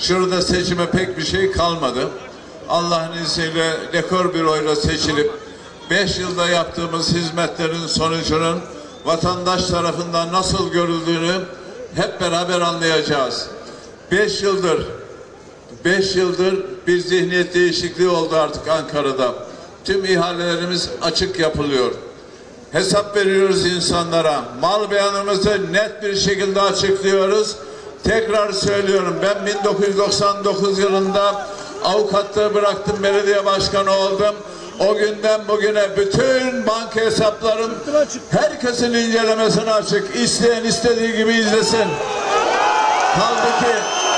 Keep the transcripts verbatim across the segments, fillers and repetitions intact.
Şurada seçime pek bir şey kalmadı. Allah'ın izniyle rekor bir oyla seçilip beş yılda yaptığımız hizmetlerin sonucunun vatandaş tarafından nasıl görüldüğünü hep beraber anlayacağız. Beş yıldır, beş yıldır bir zihniyet değişikliği oldu artık Ankara'da. Tüm ihalelerimiz açık yapılıyor. Hesap veriyoruz insanlara. Mal beyanımızı net bir şekilde açıklıyoruz. Tekrar söylüyorum, ben bin dokuz yüz doksan dokuz yılında avukatlığı bıraktım, belediye başkanı oldum. O günden bugüne bütün banka hesaplarım herkesin incelemesine açık. İsteyen istediği gibi izlesin. Kaldı ki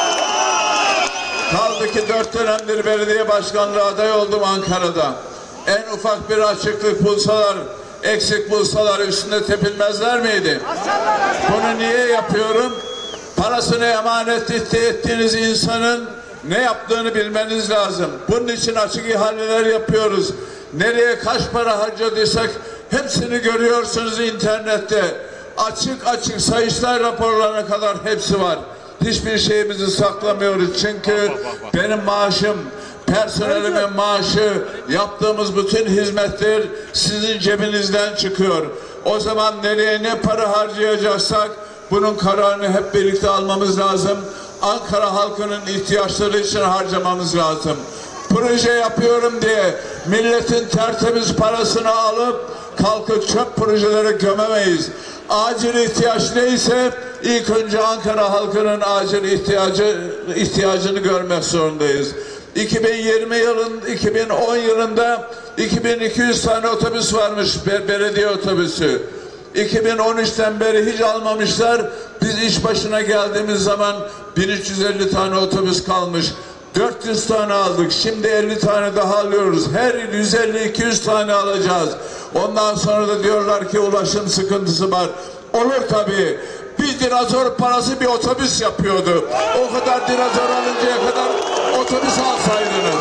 kaldı ki dört dönemdir belediye başkanlığı adayı oldum Ankara'da. En ufak bir açıklık bulsalar, eksik bulsalar üstünde tepinmezler miydi? Bunu niye yapıyorum? Parasını emanet ettiğiniz insanın ne yaptığını bilmeniz lazım. Bunun için açık ihaleler yapıyoruz. Nereye kaç para harcadıysak hepsini görüyorsunuz internette. Açık açık Sayıştay raporlarına kadar hepsi var. Hiçbir şeyimizi saklamıyoruz. Çünkü benim maaşım, personelimin maaşı, yaptığımız bütün hizmetler sizin cebinizden çıkıyor. O zaman nereye ne para harcayacaksak bunun kararını hep birlikte almamız lazım. Ankara halkının ihtiyaçları için harcamamız lazım. Proje yapıyorum diye milletin tertemiz parasını alıp kalkıp çöp projelere gömemeyiz. Acil ihtiyaç neyse ilk önce Ankara halkının acil ihtiyacı ihtiyacını görmek zorundayız. iki bin yirmi yılın iki bin on yılında iki bin iki yüz tane otobüs varmış, belediye otobüsü. iki bin on üçten beri hiç almamışlar. Biz iş başına geldiğimiz zaman bin üç yüz elli tane otobüs kalmış. dört yüz tane aldık. Şimdi elli tane daha alıyoruz. Her yıl yüz elli iki yüz tane alacağız. Ondan sonra da diyorlar ki ulaşım sıkıntısı var. Olur tabii. Bir dinozor parası bir otobüs yapıyordu. O kadar dinozor alıncaya kadar otobüs alsaydınız.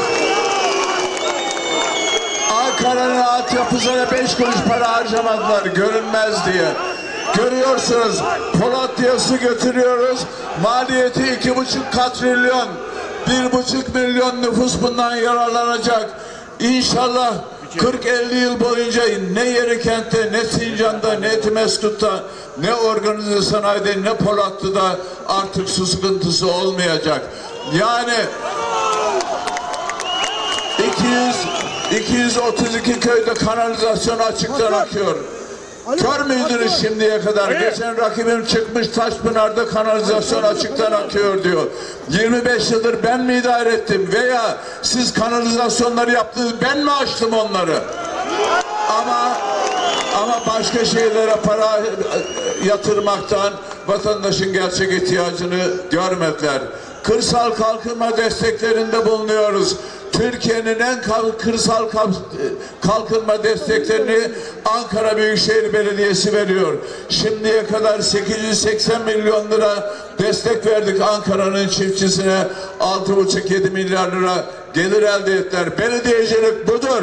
Ankara'nın altyapısına beş kuruş para harcamadılar görünmez diye. Görüyorsunuz, Polatlı'ya su götürüyoruz. Maliyeti iki buçuk katrilyon. Bir buçuk milyon nüfus bundan yararlanacak. İnşallah kırk elli yıl boyunca ne Yerikent'te, ne Sincan'da, ne Etimeskut'ta, ne organize sanayide, ne Polatlı'da artık su sıkıntısı olmayacak. Yani iki yüz otuz iki köyde kanalizasyon açıktan akıyor. Kör müydünüz şimdiye kadar? Geçen rakibim çıkmış Taşpınar'da kanalizasyon açıktan akıyor diyor. yirmi beş yıldır ben mi idare ettim veya siz kanalizasyonları yaptınız, ben mi açtım onları? Ama ama başka şeylere para yatırmaktan vatandaşın gerçek ihtiyacını görmediler. Kırsal kalkınma desteklerinde bulunuyoruz. Türkiye'nin en kırsal kalkınma desteklerini Ankara Büyükşehir Belediyesi veriyor. Şimdiye kadar sekiz yüz seksen milyon lira destek verdik Ankara'nın çiftçisine. altı buçuk yedi milyar lira gelir elde ettiler. Belediyecilik budur.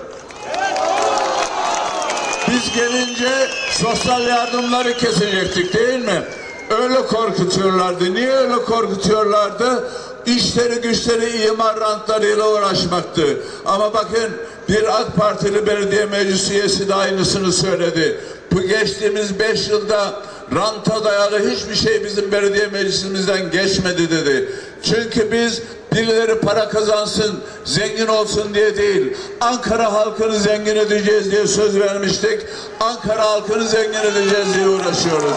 Biz gelince sosyal yardımları kesecektik değil mi? Öyle korkutuyorlardı. Niye öyle korkutuyorlardı? İşleri güçleri imar rantlarıyla uğraşmaktı. Ama bakın bir AK Partili belediye meclis üyesi de aynısını söyledi. Bu geçtiğimiz beş yılda ranta dayalı hiçbir şey bizim belediye meclisimizden geçmedi dedi. Çünkü biz birileri para kazansın, zengin olsun diye değil, Ankara halkını zengin edeceğiz diye söz vermiştik. Ankara halkını zengin edeceğiz diye uğraşıyoruz.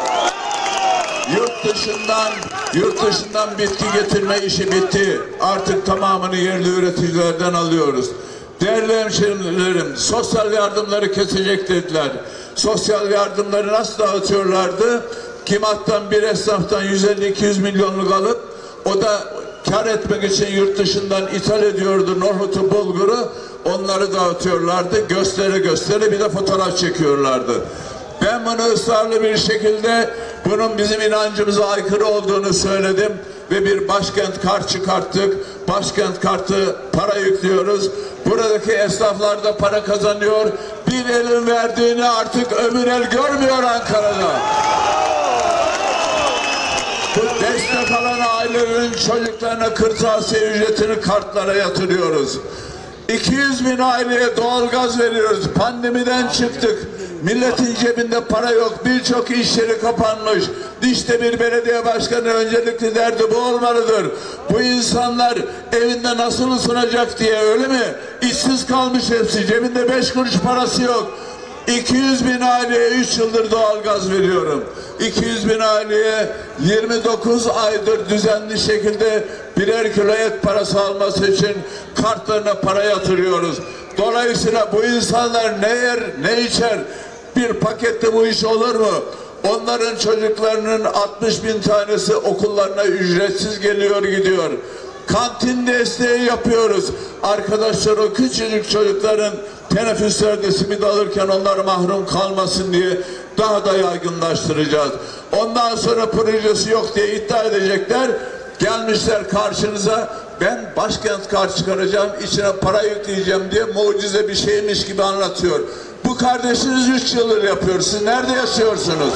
Yurt dışından, yurt dışından bitki getirme işi bitti. Artık tamamını yerli üreticilerden alıyoruz. Değerli hemşehrilerim, sosyal yardımları kesecek dediler. Sosyal yardımları nasıl dağıtıyorlardı? Kimat'tan bir esnaftan yüz elli iki yüz milyonluk alıp o da kar etmek için yurt dışından ithal ediyordu nohutu, bulguru. Onları dağıtıyorlardı. Göstere göstere bir de fotoğraf çekiyorlardı. Ben bunu ısrarlı bir şekilde bunun bizim inancımıza aykırı olduğunu söyledim ve bir başkent kart çıkarttık. Başkent kartı para yüklüyoruz. Buradaki esnaflar da para kazanıyor. Bir elin verdiğini artık öbür el görmüyor Ankara'da. Bu destek destek alan ailelerin çocuklarına kırtasiye ücretini kartlara yatırıyoruz. iki yüz bin aileye doğalgaz veriyoruz. Pandemiden çıktık. Milletin cebinde para yok. Birçok iş yeri kapanmış. İşte bir belediye başkanı öncelikli derdi bu olmalıdır. Bu insanlar evinde nasıl ısınacak diye, öyle mi? İşsiz kalmış hepsi. Cebinde beş kuruş parası yok. iki yüz bin aileye üç yıldır doğalgaz veriyorum. iki yüz bin aileye yirmi dokuz aydır düzenli şekilde birer kilo et parası alması için kartlarına para yatırıyoruz. Dolayısıyla bu insanlar ne yer ne içer, bir pakette bu iş olur mu? Onların çocuklarının altmış bin tanesi okullarına ücretsiz geliyor gidiyor. Kantin desteği yapıyoruz. Arkadaşlar, o küçücük çocukların teneffüslerde simit alırken onlar mahrum kalmasın diye daha da yaygınlaştıracağız. Ondan sonra projesi yok diye iddia edecekler. Gelmişler karşınıza, ben başkent kart çıkaracağım, içine para yükleyeceğim diye mucize bir şeymiş gibi anlatıyor. Bu kardeşiniz üç yıldır yapıyor. Siz nerede yaşıyorsunuz?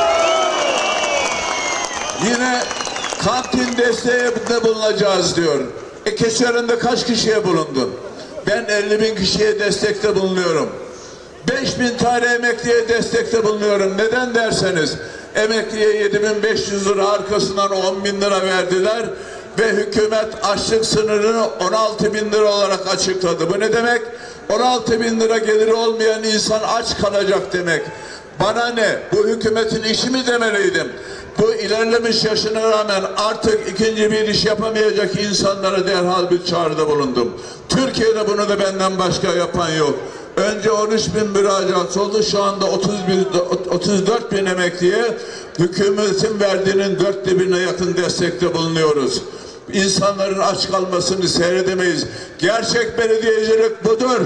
Yine kantin desteğinde bulunacağız diyor. E Keçiören'de kaç kişiye bulundun? Ben elli bin kişiye destekte bulunuyorum. beş bin tane emekliye destekte bulunuyorum. Neden derseniz, emekliye yedi bin beş yüz lira, arkasından on bin lira verdiler ve hükümet açlık sınırını on altı bin lira olarak açıkladı. Bu ne demek? on altı bin lira geliri olmayan insan aç kalacak demek. Bana ne? Bu hükümetin işi mi demeliydim? Bu ilerlemiş yaşına rağmen artık ikinci bir iş yapamayacak insanlara derhal bir çağrıda bulundum. Türkiye'de bunu da benden başka yapan yok. Önce on üç bin müracaat oldu. Şu anda otuz dört bin emekliye hükümetin verdiğinin dörtte birine yakın destekte bulunuyoruz. İnsanların aç kalmasını seyredemeyiz. Gerçek belediyecilik budur.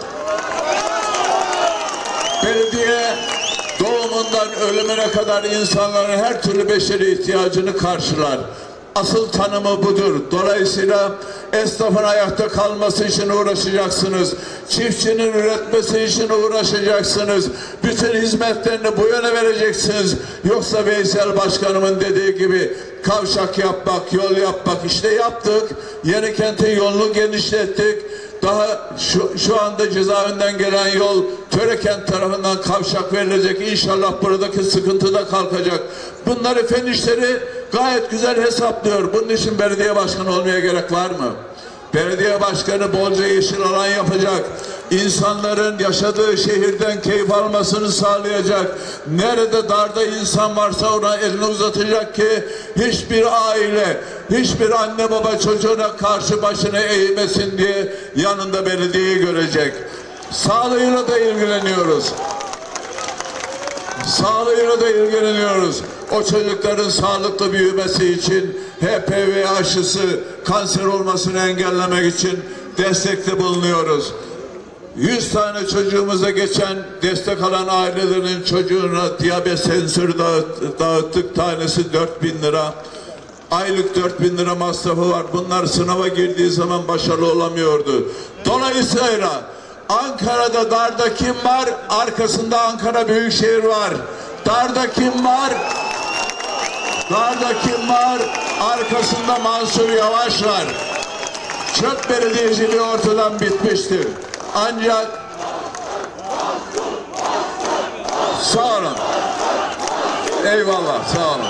Belediye doğumundan ölümüne kadar insanların her türlü beşeri ihtiyacını karşılar. Asıl tanımı budur. Dolayısıyla esnafın ayakta kalması için uğraşacaksınız. Çiftçinin üretmesi için uğraşacaksınız. Bütün hizmetlerini bu yöne vereceksiniz. Yoksa Veysel Başkanımın dediği gibi kavşak yapmak, yol yapmak, işte yaptık. Yenikent'in yolunu genişlettik. Daha şu, şu anda cezaevinden gelen yol Törekent tarafından kavşak verilecek. İnşallah buradaki sıkıntı da kalkacak. Bunları fen işleri gayet güzel hesaplıyor. Bunun için belediye başkanı olmaya gerek var mı? Belediye başkanı bolca yeşil alan yapacak. İnsanların yaşadığı şehirden keyif almasını sağlayacak. Nerede darda insan varsa ona elini uzatacak ki hiçbir aile, hiçbir anne baba çocuğuna karşı başına eğmesin diye yanında belediyeyi görecek. Sağlığıyla da ilgileniyoruz. Sağlığıyla da ilgileniyoruz. O çocukların sağlıklı büyümesi için H P V aşısı, kanser olmasını engellemek için destekte bulunuyoruz. yüz tane çocuğumuza geçen destek alan ailelerin çocuğuna diyabet sensörü dağıt, dağıttık. Tanesi dört bin lira. Aylık dört bin lira masrafı var. Bunlar sınava girdiği zaman başarılı olamıyordu. Dolayısıyla Ankara'da darda kim var? Arkasında Ankara Büyükşehir var. Darda kim var? Darda kim var? Arkasında Mansur Yavaş var. Çöp belediyeciliği ortadan bitmiştir. Ancak sağ olun. Eyvallah, sağ olun.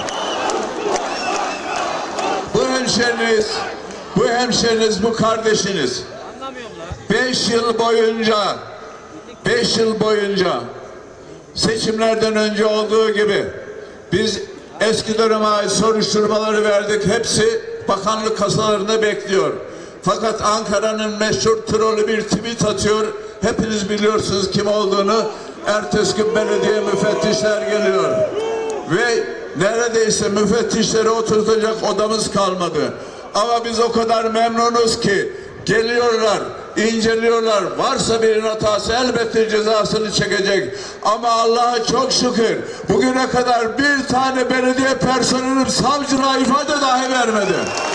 Bu hemşeriniz, bu hemşeriniz, bu kardeşiniz beş yıl boyunca beş yıl boyunca seçimlerden önce olduğu gibi biz eski döneme ait soruşturmaları verdik. Hepsi bakanlık kasalarında bekliyor. Fakat Ankara'nın meşhur trolü bir tweet atıyor. Hepiniz biliyorsunuz kim olduğunu. Ertesi gün belediye müfettişler geliyor. Ve neredeyse müfettişleri oturtacak odamız kalmadı. Ama biz o kadar memnunuz ki geliyorlar, inceliyorlar. Varsa birinin hatası elbette cezasını çekecek. Ama Allah'a çok şükür bugüne kadar bir tane belediye personeli savcılığa ifade dahi vermedi.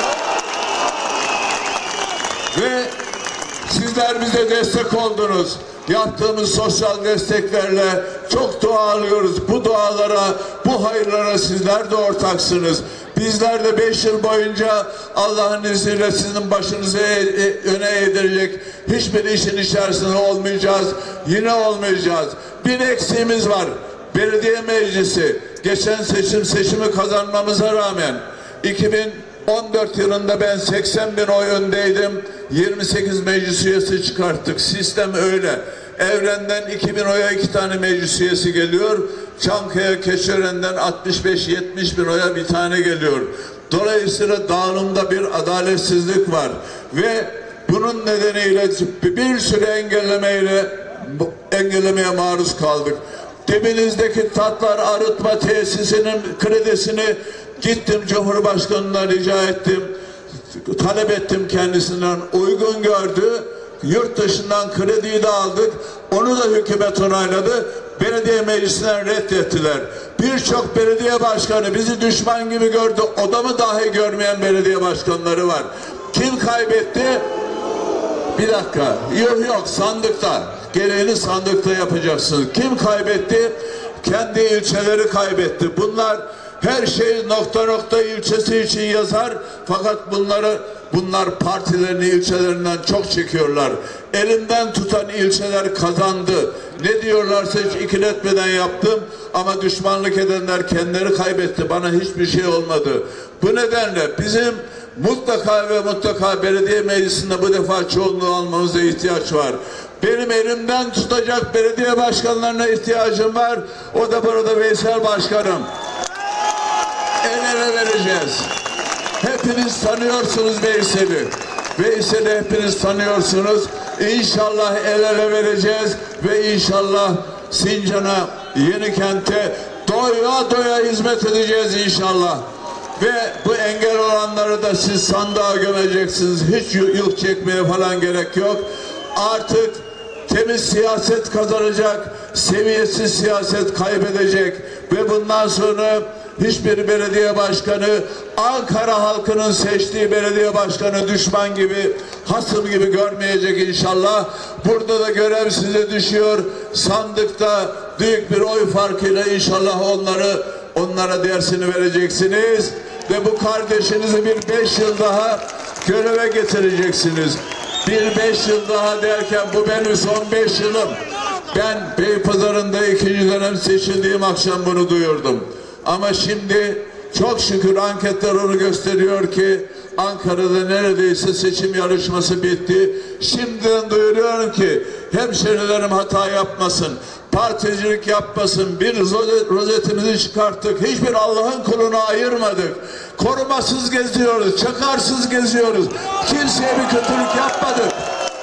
Ve sizler bize destek oldunuz. Yaptığımız sosyal desteklerle çok dua alıyoruz. Bu dualara, bu hayırlara sizler de ortaksınız. Bizler de beş yıl boyunca Allah'ın izniyle sizin başınızı e e öne eğdirecek hiçbir işin içerisinde olmayacağız. Yine olmayacağız. Bir eksiğimiz var. Belediye meclisi. Geçen seçim seçimi kazanmamıza rağmen iki bin on dört yılında ben seksen bin oy öndeydim. yirmi sekiz meclis üyesi çıkarttık. Sistem öyle. Evrenden iki bin oya iki tane meclis üyesi geliyor. Çankaya, Keçiören'den altmış beş yetmiş bin oya bir tane geliyor. Dolayısıyla dağılımda bir adaletsizlik var. Ve bunun nedeniyle bir sürü engellemeyle engellemeye maruz kaldık. Dibinizdeki tatlar arıtma tesisinin kredisini gittim Cumhurbaşkanı'na rica ettim. Talep ettim kendisinden. Uygun gördü. Yurt dışından krediyi de aldık. Onu da hükümet onayladı. Belediye meclisinden reddettiler. Birçok belediye başkanı bizi düşman gibi gördü. Odamı dahi görmeyen belediye başkanları var. Kim kaybetti? Bir dakika. Yok yok sandıkta. Gereğini sandıkta yapacaksınız. Kim kaybetti? Kendi ilçeleri kaybetti. Bunlar her şey nokta nokta ilçesi için yazar. Fakat bunları bunlar partilerini ilçelerinden çok çekiyorlar. Elinden tutan ilçeler kazandı. Ne diyorlarsa hiç ikiletmeden yaptım. Ama düşmanlık edenler kendileri kaybetti. Bana hiçbir şey olmadı. Bu nedenle bizim mutlaka ve mutlaka belediye meclisinde bu defa çoğunluğu almamıza ihtiyaç var. Benim elimden tutacak belediye başkanlarına ihtiyacım var. O da burada Veysel Başkanım. El ele vereceğiz. Hepiniz tanıyorsunuz Veysel'i. Veysel'i hepiniz tanıyorsunuz. İnşallah el ele vereceğiz ve inşallah Sincan'a, Yenikent'e doya doya hizmet edeceğiz inşallah. Ve bu engel olanları da siz sandığa gömeceksiniz. Hiç yük çekmeye falan gerek yok. Artık temiz siyaset kazanacak, seviyesiz siyaset kaybedecek ve bundan sonra hiçbir belediye başkanı Ankara halkının seçtiği belediye başkanı düşman gibi, hasım gibi görmeyecek inşallah. Burada da görev size düşüyor. Sandıkta büyük bir oy farkıyla inşallah onları onlara dersini vereceksiniz ve bu kardeşinizi bir beş yıl daha göreve getireceksiniz. Bir beş yıl daha derken bu benim son beş yılım. Ben Beypazarı'nda ikinci dönem seçildiğim akşam bunu duyurdum. Ama şimdi çok şükür anketler onu gösteriyor ki Ankara'da neredeyse seçim yarışması bitti. Şimdiden duyuruyorum ki hemşerilerim hata yapmasın, particilik yapmasın. Bir rozetimizi çıkarttık. Hiçbir Allah'ın kulunu ayırmadık. Korumasız geziyoruz, çakarsız geziyoruz. Kimseye bir kötülük yapmadık.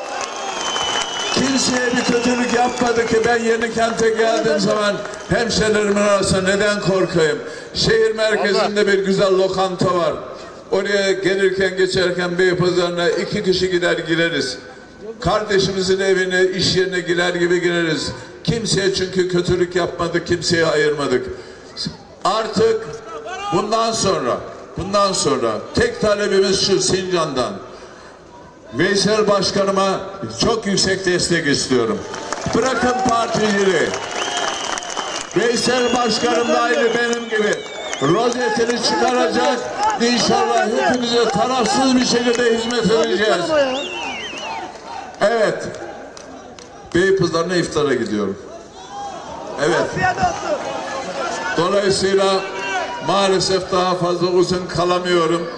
Kimseye bir kötülük yapmadı ki ben Yenikent'e geldiğim zaman hemşerilerimin arasında neden korkayım? Şehir merkezinde bir güzel lokanta var. Oraya gelirken geçerken Beypazarı'na iki kişi gider gireriz. Kardeşimizin evine, iş yerine girer gibi gireriz. Kimseye çünkü kötülük yapmadık, kimseye ayırmadık. Artık bundan sonra, bundan sonra tek talebimiz şu Sincan'dan. Veysel Başkanıma çok yüksek destek istiyorum. Bırakın particiliği. Veysel Başkanım da aynı benim gibi rozetini çıkaracak. İnşallah hepimize tarafsız bir şekilde hizmet edeceğiz. Evet. Beypazarı'na iftara gidiyorum. Evet. Dolayısıyla maalesef daha fazla uzun kalamıyorum.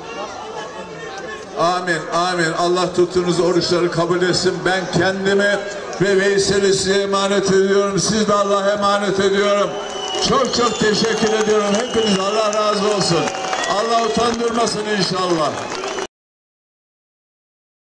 Amin, amin. Allah tuttuğunuz oruçları kabul etsin. Ben kendimi ve Veysel'i size emanet ediyorum. Siz de Allah'a emanet ediyorum. Çok çok teşekkür ediyorum. Hepiniz Allah razı olsun. Allah utandırmasın inşallah.